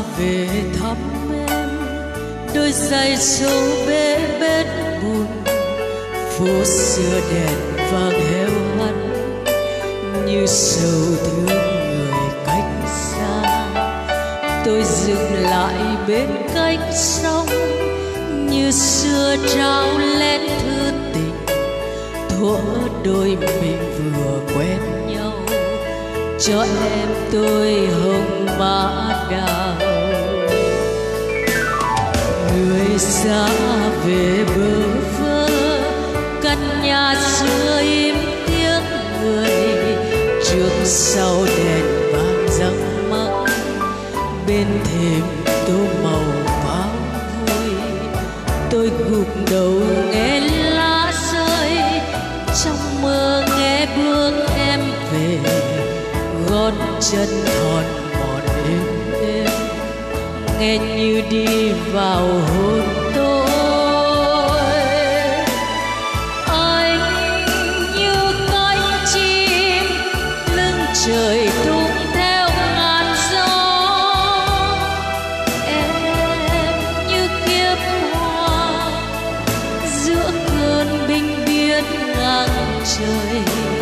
về thăm em, đôi giày số bê bết buồn, phố xưa đèn vàng heo hắt như sầu thương người cách xa. Tôi dừng lại bên cánh sông, như xưa trao lén thư tình thuở đôi mình vừa quen nhau, cho em tôi hồng mã đào. Người xa về bơ vơ, căn nhà xưa im tiếng người, trước sau đèn vàng răng mắc, bên thềm tô màu pháo vui. Tôi gục đầu nghe lá rơi, trong mơ nghe bước em về, gót chân thon mòn êm êm, nghe như đi vào hôn tôi. Anh như cánh chim lưng trời tung theo ngàn gió, em như kiếp hoa giữa cơn binh biến ngang trời.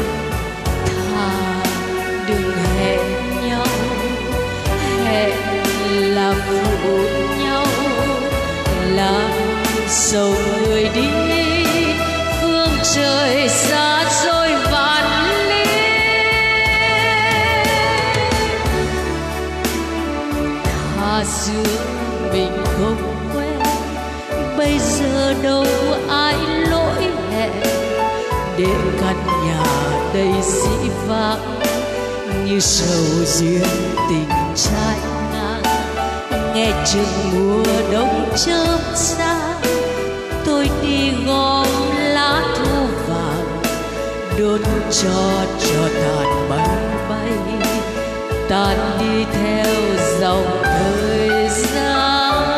Thà đừng hẹn nhau, hẹn là phụ nhau, làm sầu người đi phương trời xa xôi vạn lý. Thà xưa mình không quen, bây giờ đâu ai lỗi hẹn, để căn nhà đầy dĩ vãng như sầu duyên tình trái ngang. Nghe chừng mùa đông chớp xa, tôi đi gom lá thu vàng, đốt cho tàn băng bay, tan đi theo dòng thời gian.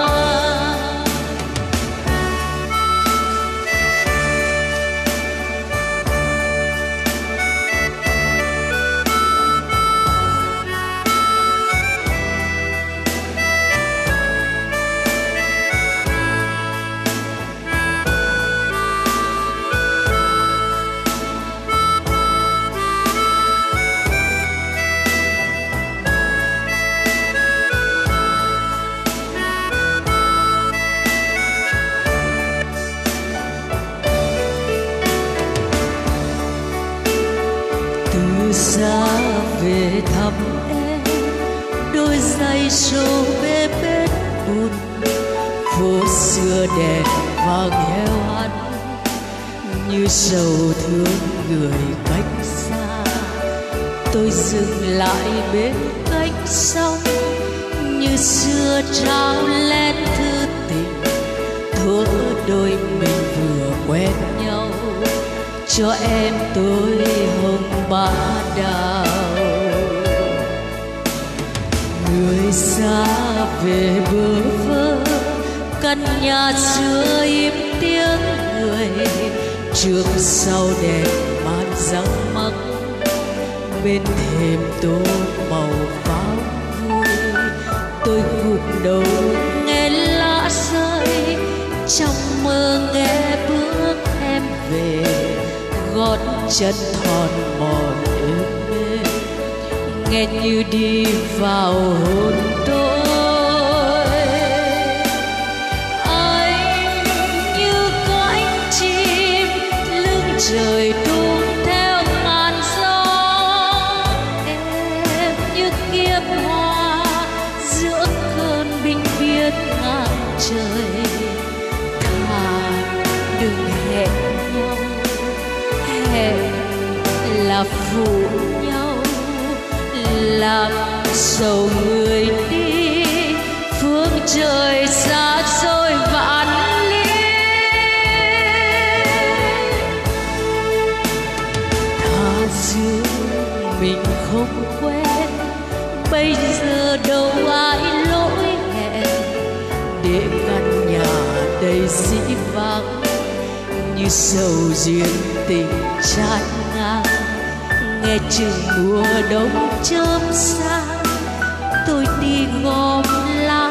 Xa về thăm em, đôi giày số bê bết buồn, phố xưa đèn vàng heo hắt như sầu thương người cách xa. Tôi dừng lại bên cánh sông, như xưa trao lén thư tình thuở đôi mình vừa quen nhau, cho em tôi hồng mã đào. Người xa về bơ vơ, căn nhà xưa im tiếng người, trước sau đèn màn răng mắc, bên thềm tô màu pháo vui. Tôi gục đầu nghe lá rơi, trong mơ nghe bước em về, gót chân thon mòn êm êm, nghe như đi vào hôn tôi. Anh như cánh chim lưng trời tung theo ngàn gió, em như kiếp hoa giữa cơn binh biến ngang trời. Thà đừng hẹn nhau, hẹn là phụ nhau, làm sầu người đi phương trời xa xôi vạn lý. Thà xưa mình không quen, bây giờ đâu ai lỗi hẹn, để căn nhà đầy dĩ vãng như sầu duyên tình trái ngang. Nghe chừng mùa đông chớp xa, tôi đi gom lá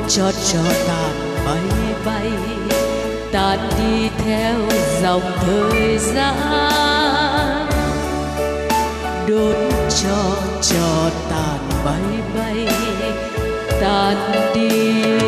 cho tàn bay bay, tàn đi theo dòng thời gian. Đốt cho tàn bay bay, tàn đi